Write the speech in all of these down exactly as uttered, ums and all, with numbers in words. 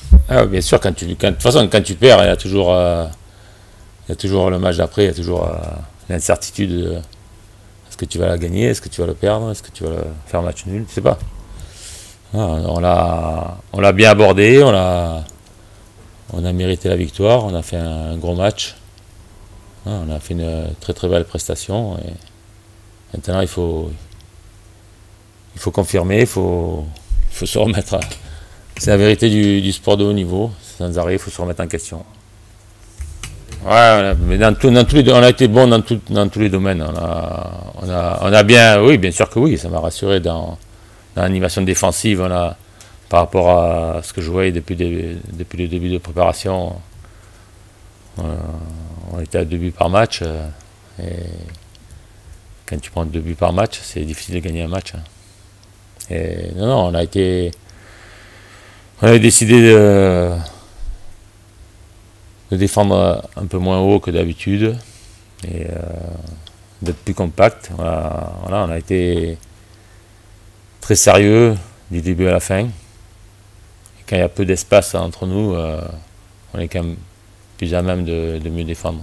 Ah, bien sûr, quand tu, quand, de toute façon, quand tu perds, il y a toujours, euh, il y a toujours le match d'après, il y a toujours euh, l'incertitude. De, est-ce que tu vas la gagner, est-ce que tu vas le perdre, est-ce que tu vas le faire match nul, je sais pas. Ah, on l'a, on l'a bien abordé, on a, on a mérité la victoire, on a fait un, un gros match, ah, on a fait une très très belle prestation. Et maintenant, il faut, il faut confirmer, il faut, il faut se remettre. À, c'est la vérité du, du sport de haut niveau, sans arrêt, il faut se remettre en question. Ouais, mais dans, tout, dans tous les, on a été bon dans, tout, dans tous les domaines. On a, on, a, on a bien, oui, bien sûr que oui, ça m'a rassuré dans, dans l'animation défensive. On a, par rapport à ce que je voyais depuis, des, depuis le début de préparation, on, on était à deux buts par match. Et quand tu prends deux buts par match, c'est difficile de gagner un match. Et non, non, on a été, on avait décidé de de défendre un peu moins haut que d'habitude et euh, d'être plus compact. Voilà, voilà, on a été très sérieux du début à la fin. Et quand il y a peu d'espace entre nous, euh, on est quand même plus à même de, de mieux défendre.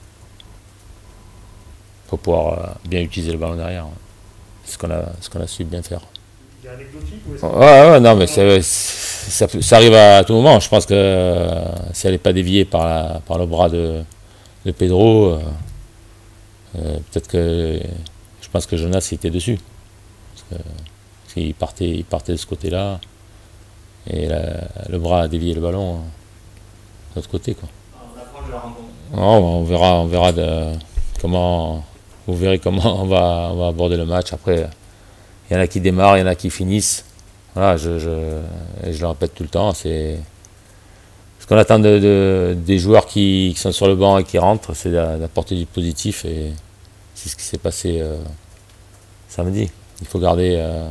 Pour pouvoir euh, bien utiliser le ballon derrière. C'est ce qu'on a, ce qu'on a su bien faire. Il est anecdotique ou est-ce que... Ouais, ouais, non, mais c'est, ça, ça arrive à tout moment. Je pense que euh, si elle n'est pas déviée par, la, par le bras de, de Pedro, euh, euh, peut-être que je pense que Jonas il était dessus. Parce que, parce qu'il partait, il partait de ce côté-là et la, le bras a dévié le ballon de l'autre côté, quoi. Non, on verra, on verra de, comment, vous verrez comment on va, on va aborder le match. Après, il y en a qui démarrent, il y en a qui finissent. Voilà, je, je, et je le répète tout le temps, c'est ce qu'on attend de, de, des joueurs qui, qui sont sur le banc et qui rentrent, c'est d'apporter du positif, et c'est ce qui s'est passé euh, samedi. Il faut garder euh,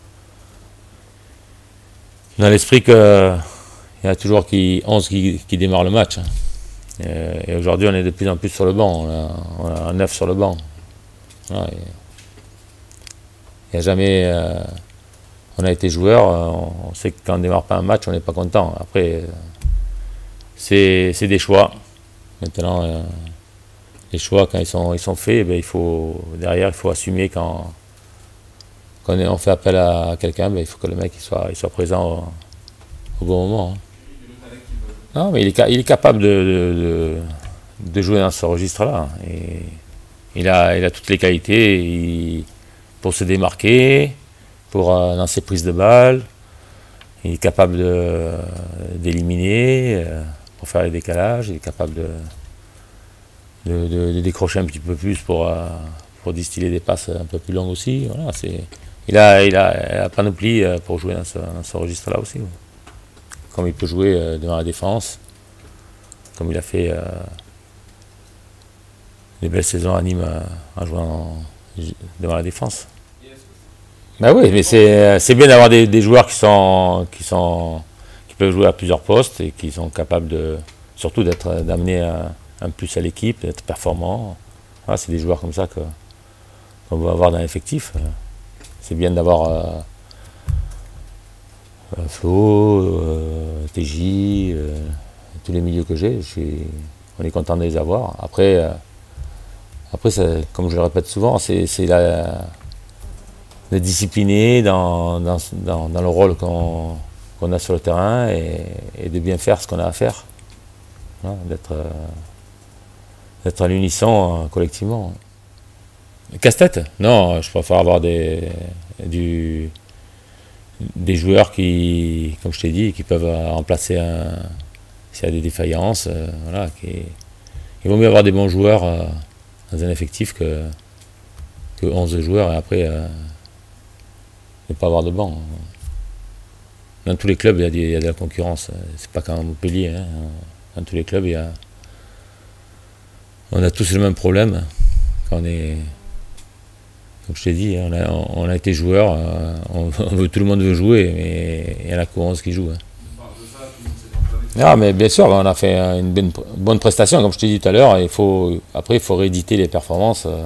dans l'esprit qu'il y en a toujours qui, onze qui, qui démarrent le match. Et, et aujourd'hui, on est de plus en plus sur le banc, on a, on a neuf sur le banc. Voilà, il n'y a jamais... Euh, on a été joueur, on sait que quand on ne démarre pas un match, on n'est pas content. Après, c'est des choix. Maintenant, euh, les choix, quand ils sont, ils sont faits, ben, il faut, derrière, il faut assumer quand, quand on fait appel à quelqu'un, ben, il faut que le mec il soit, il soit présent au, au bon moment. Hein. Non, mais il est, il est capable de, de, de, de jouer dans ce registre-là. Il a, il a toutes les qualités il, pour se démarquer, pour euh, dans ses prises de balles, il est capable d'éliminer, euh, pour faire les décalages, il est capable de, de, de, de décrocher un petit peu plus pour, euh, pour distiller des passes un peu plus longues aussi. Voilà, il a, il a la panoplie pour jouer dans ce, dans ce registre-là aussi. Comme il peut jouer euh, devant la défense, comme il a fait euh, des belles saisons à Nîmes euh, en jouant devant la défense. Ben oui, mais c'est bien d'avoir des, des joueurs qui sont, qui sont qui peuvent jouer à plusieurs postes et qui sont capables de surtout d'être d'amener un, un plus à l'équipe, d'être performants. Voilà, c'est des joueurs comme ça que qu'on veut avoir dans l'effectif. C'est bien d'avoir euh, Flo, euh, T J, euh, tous les milieux que j'ai. On est content de les avoir. Après, euh, après ça, comme je le répète souvent, c'est la d'être discipliné dans, dans, dans, dans le rôle qu'on qu'on a sur le terrain et, et de bien faire ce qu'on a à faire. Voilà, d'être euh, d'être à l'unisson euh, collectivement. Casse-tête? Non, je préfère avoir des, du, des joueurs qui, comme je t'ai dit, qui peuvent remplacer un, s'il y a des défaillances. Euh, voilà, qui, il vaut mieux avoir des bons joueurs euh, dans un effectif que, que onze joueurs et après euh, ne pas avoir de banc. Dans tous les clubs, il y a, des, il y a de la concurrence. C'est pas qu'à Montpellier. Hein. Dans tous les clubs, il y a, on a tous le même problème. Quand on est, comme je t'ai dit, on a, on a été joueur, on, on veut, tout le monde veut jouer, mais il y en a que onze qui jouent. Hein. Ah, mais bien sûr, on a fait une bonne, bonne prestation, comme je t'ai dit tout à l'heure. Après, il faut rééditer les performances, euh,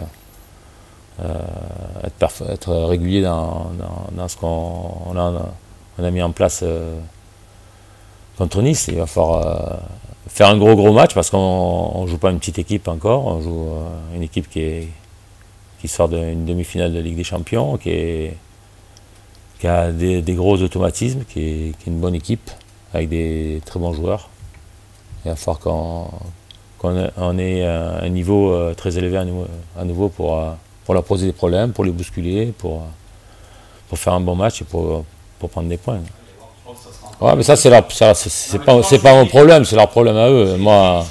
être, être régulier dans, dans, dans ce qu'on a, on a mis en place euh, contre Nice, il va falloir euh, faire un gros gros match parce qu'on ne joue pas une petite équipe encore, on joue euh, une équipe qui, est, qui sort d'une demi-finale de Ligue des Champions, qui, est, qui a des, des gros automatismes, qui est, qui est une bonne équipe avec des très bons joueurs. Il va falloir qu'on qu'on ait un niveau euh, très élevé à, nous, à nouveau pour, euh, pour leur poser des problèmes, pour les bousculer, pour, pour faire un bon match et pour, pour prendre des points. Ouais, mais ça, c'est leur, ça, c'est pas, c'est pas mon problème, c'est leur problème à eux. Moi,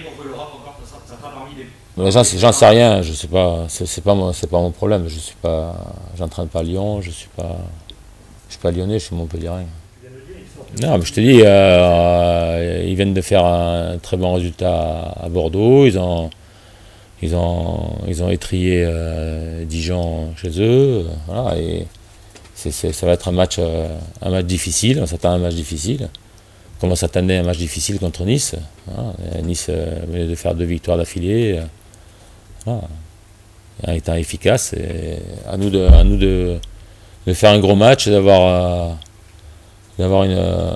j'en sais rien, je sais pas, c'est pas, mon, pas mon problème. Je suis pas, j'entraîne pas à Lyon, je suis pas, je suis pas lyonnais, je suis montpelliérain. Non, mais je te dis, euh, ils viennent de faire un très bon résultat à Bordeaux. Ils ont, ils ont, ils ont étrié euh, Dijon chez eux. Voilà, et c'est, c'est, ça va être un match, euh, un match difficile. On s'attend à un match difficile. Comme on s'attendait à un match difficile contre Nice. Voilà, Nice euh, venait de faire deux victoires d'affilée. Voilà, en étant efficace. Et à nous de, à nous de, de faire un gros match, d'avoir. Euh, d'avoir une, euh,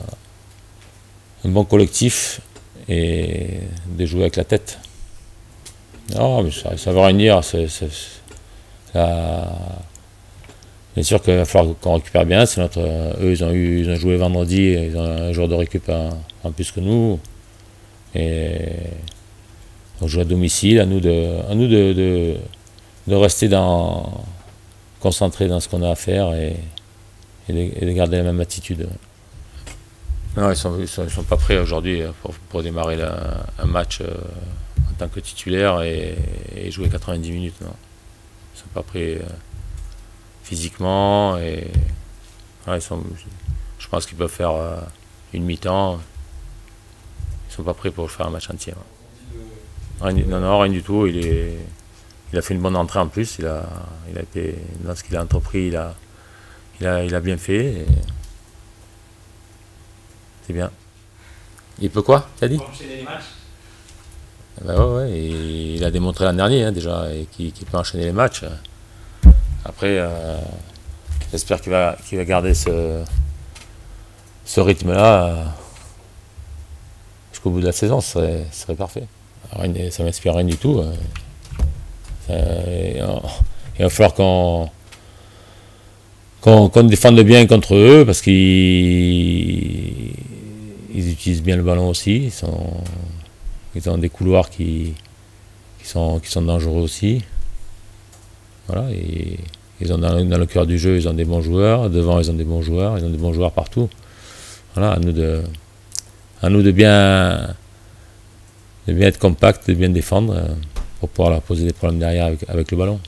un bon collectif et de jouer avec la tête. Non, mais ça, ça veut rien dire. C'est, c'est, ça, bien sûr qu'il va falloir qu'on récupère bien. C'est notre, eux, ils ont, eu, ils ont joué vendredi, ils ont un jour de récup en, en plus que nous. Et on joue à domicile. À nous de, à nous de, de, de rester dans, concentrés dans ce qu'on a à faire et, et de, et de garder la même attitude. Non, ils ne sont, ils sont, ils sont pas prêts aujourd'hui pour, pour démarrer la, un match euh, en tant que titulaire et, et jouer quatre-vingt-dix minutes. Non. Ils ne sont pas prêts euh, physiquement. Et, ouais, ils sont, je pense qu'ils peuvent faire euh, une mi-temps. Ils ne sont pas prêts pour faire un match entier. Ouais. Rien, non, non, rien du tout. Il, est, il a fait une bonne entrée en plus. Il a, il a été, dans ce qu'il a entrepris, il a, il a, il a bien fait. C'est bien. Il peut quoi, t'as dit? Enchaîner les matchs. Ben ouais, ouais, et il a démontré l'an dernier hein, déjà qu'il qu'il peut enchaîner les matchs. Après, euh, j'espère qu'il va, qu'il va garder ce, ce rythme-là euh, jusqu'au bout de la saison, ce serait, ce serait parfait. Alors, ça ne m'inspire rien du tout. Euh, ça, et, euh, il va falloir qu'on qu'on qu'on défende bien contre eux parce qu'ils ils utilisent bien le ballon aussi. Ils, sont, ils ont des couloirs qui, qui, sont, qui sont dangereux aussi. Voilà, et ils ont dans le, dans le cœur du jeu, ils ont des bons joueurs. Devant, ils ont des bons joueurs. Ils ont des bons joueurs partout. Voilà, à nous de, à nous de bien, de bien être compact, de bien défendre pour pouvoir leur poser des problèmes derrière avec, avec le ballon.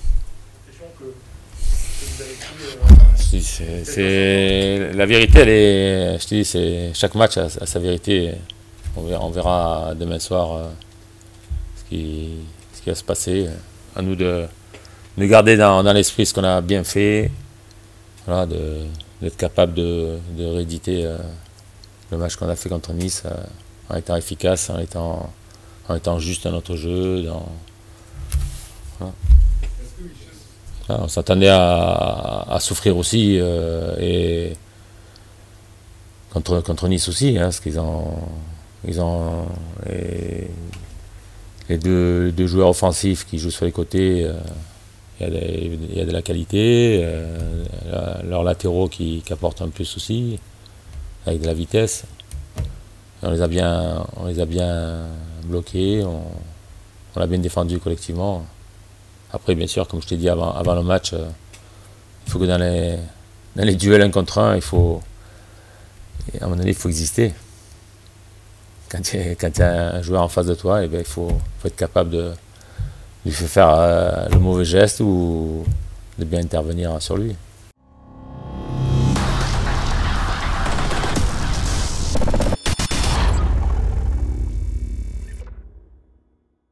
C'est, c'est, la vérité, elle est, je te dis, c'est, chaque match a, a sa vérité. On verra, on verra demain soir euh, ce, qui, ce qui va se passer. À nous de, de garder dans, dans l'esprit ce qu'on a bien fait, voilà, de, d'être capable de, de rééditer euh, le match qu'on a fait contre Nice euh, en étant efficace, en étant, en étant juste dans notre jeu. Dans, voilà. On s'attendait à, à souffrir aussi euh, et contre, contre Nice aussi, hein, parce qu'ils ont, ils ont les, les deux, deux joueurs offensifs qui jouent sur les côtés, euh, il y a de, il y a de la qualité, euh, la, leurs latéraux qui, qui apportent un plus aussi, avec de la vitesse. Et on les a bien, on les a bien bloqués, on, on l'a bien défendu collectivement. Après, bien sûr, comme je t'ai dit avant, avant le match, euh, il faut que dans les, dans les duels un contre un, il faut, à un moment donné, il faut exister. Quand il y a un joueur en face de toi, eh bien, il faut, faut être capable de, de lui faire euh, le mauvais geste ou de bien intervenir sur lui.